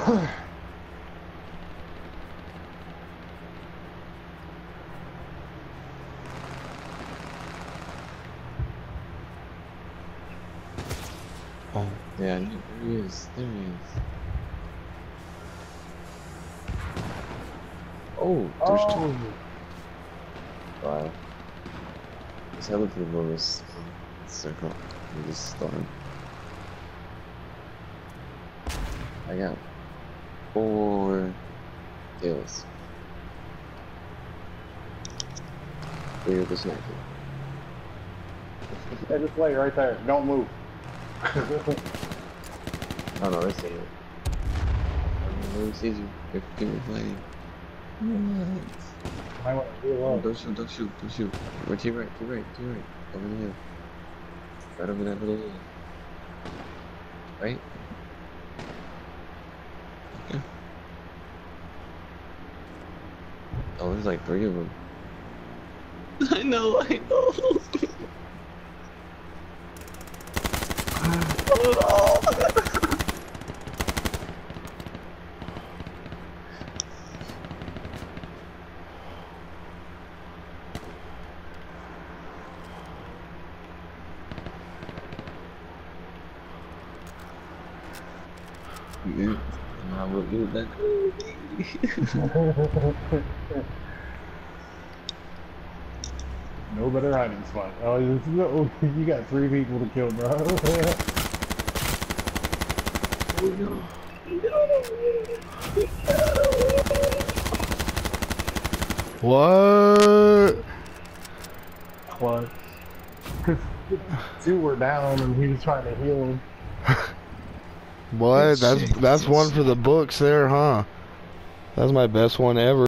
Oh, yeah, there he is. There he is. Oh, there's two of them. Wow. Just hella people in this circle. In this storm. I got 4 kills. 3 of the sniper. Hey, just lay right there. Don't move. Oh no, they see it. Nobody sees you. If people playing. I want to heal Oh, up. don't shoot, don't shoot, don't shoot. Right to your right, to your right, to your right. Over the hill. Right over that little hill. Right? Okay. Oh, there's like 3 of them. I know, I know. Oh, no. I will get that. No better hiding spot. Oh, no, you got 3 people to kill, bro. Oh no. What? Plus, 'cause 2 were down and he was trying to heal him. What? That's one for the books there, huh? That's my best one ever.